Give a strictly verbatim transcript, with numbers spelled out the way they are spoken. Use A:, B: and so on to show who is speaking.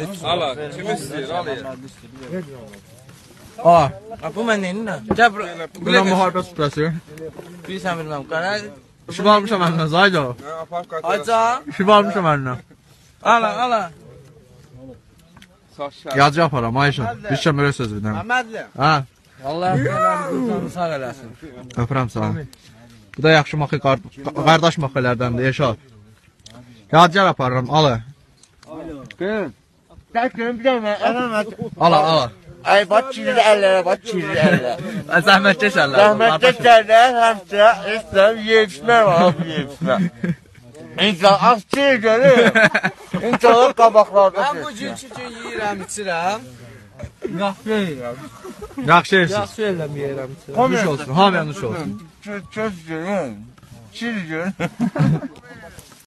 A: Ala, kim istəyir, al ye.
B: Aa,
C: Bu mən neyinlə? Gəl bura.
B: buna müharibə süprəsi.
C: Bilirsən bilməm. Qara.
B: İşi varmışam məndən, Zaydo.
A: Hə, apar qatar.
C: Aca.
B: İşi varmışam məndən.
C: Ala, ala.
A: Saç şər.
B: Yacı aparam, Ayşə. Bir kəmərə söz bir dənə.
C: Məmmədli.
B: Hə,
C: Allah canını sağ eləsin.
B: öpürəm sağ. Bu da yaxşı maxı, qardaş maxılərdəndir, Yaşar. Yacı aparıram, alı.
D: Təkrim bir dənə, ənəmət.
B: Ala, ala.
D: Ay, bax, kirli əllərə, bax, kirli əllərə.
B: Zəhmət keçərlər.
D: Rəhmətdə sərlər, həmsə, istəm, yetişmə var, yetişmə. İnsan az çiğ görür. İnsanlar qabaqlarda
C: Mən bu günkü gün yeyirəm, içirəm. Yaxşı yeyirəm.
B: Yaxşı yersiz.
C: Yaxşı eləm yeyirəm, içirəm.
B: Nuş olsun, hamıya nuş olsun.
D: Çöz görün, çiğ görün.